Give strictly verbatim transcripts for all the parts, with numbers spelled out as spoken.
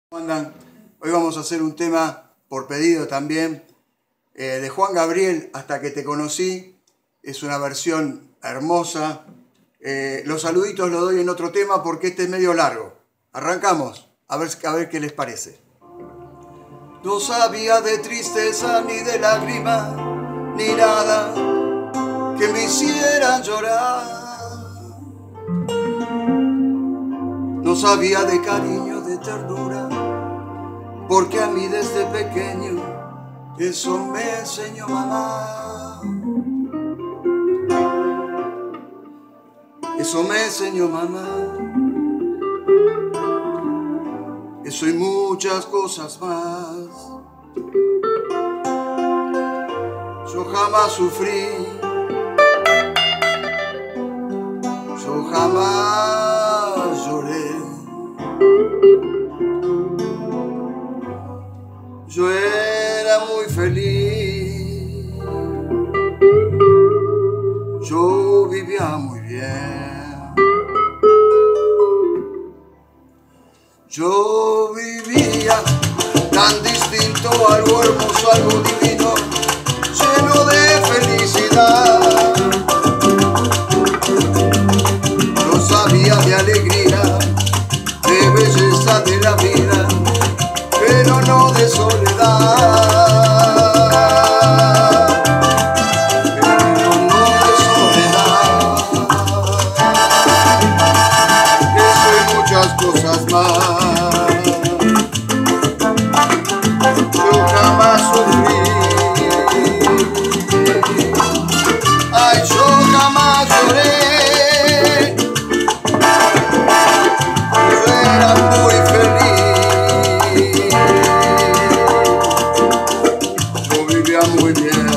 ¿Cómo andan? Hoy vamos a hacer un tema por pedido también eh, de Juan Gabriel, Hasta que te conocí. Es una versión hermosa. Eh, los saluditos los doy en otro tema porque este es medio largo. Arrancamos, a ver, a ver qué les parece. No sabía de tristeza ni de lágrima ni nada que me hiciera llorar. No sabía de cariño, de ternura, porque a mí desde pequeño eso me enseñó mamá. Eso me enseñó mamá. Eso y muchas cosas más. Yo jamás sufrí. Yo jamás lloré. Yo era muy feliz. Yo vivía muy bien. Yo vivía tan distinto, algo hermoso, algo divino, lleno de felicidad. Yo sabía de alegría, de belleza de la vida, pero no de soledad. Pero no de soledad. Eso y muchas cosas más. Yo jamás sufrí. Ay, yo jamás lloré. Yo era muy feliz. Yo vivía muy bien.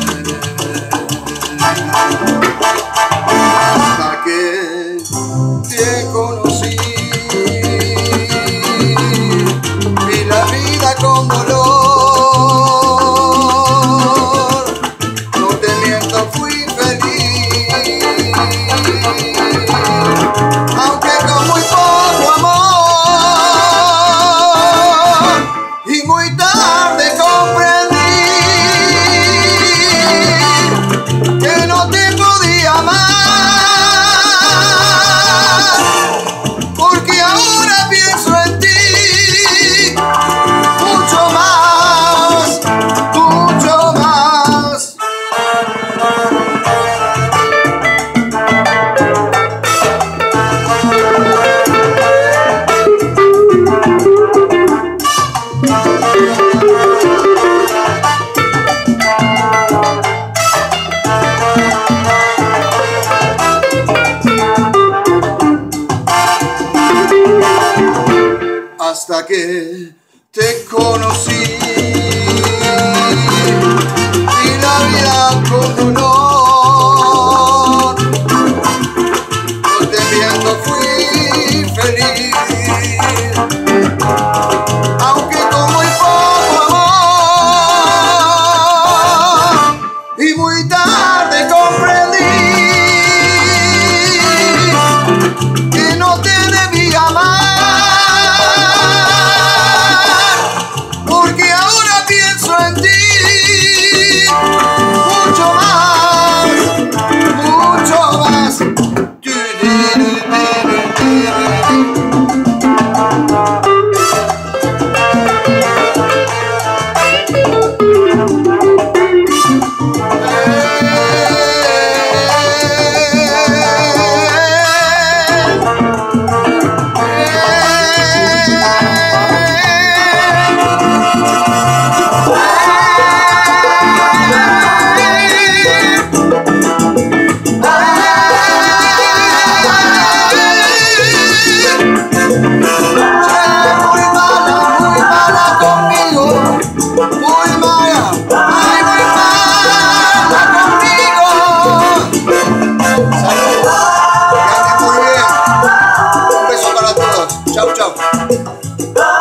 Hasta que te conocí. Vi la vida con dolor. No te miento, fui feliz. Aunque con muy poco amor. Y muy tarde comprendí que no te podía amar, porque ahora pienso en ti mucho más, mucho más. Hasta que te conocí.